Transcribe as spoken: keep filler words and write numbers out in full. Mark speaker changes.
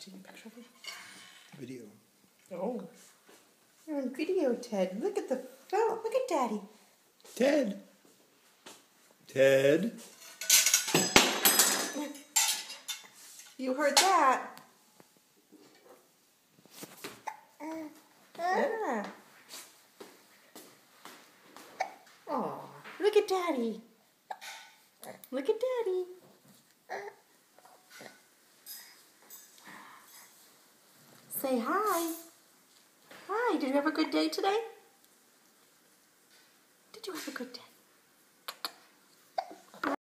Speaker 1: taking a picture of me?
Speaker 2: Video.
Speaker 1: Oh. You're on video, Ted. Look at the phone. Look at Daddy.
Speaker 2: Ted. Ted.
Speaker 1: You heard that. Yeah. Oh, look at Daddy. Look at Daddy. Say hi. Hi, did you have a good day today?